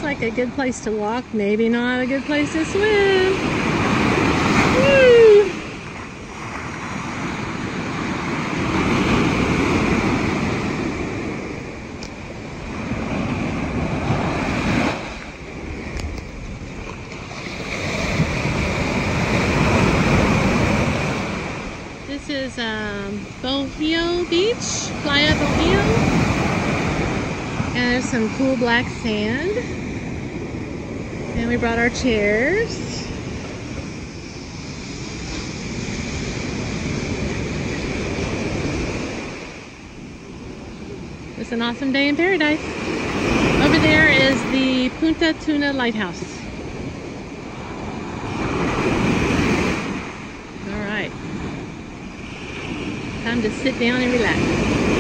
like a good place to walk, maybe not a good place to swim. Woo! This is Bohio Beach, Playa Bohio. And there's some cool black sand. And we brought our chairs. It's an awesome day in paradise. Over there is the Punta Tuna Lighthouse. All right. Time to sit down and relax.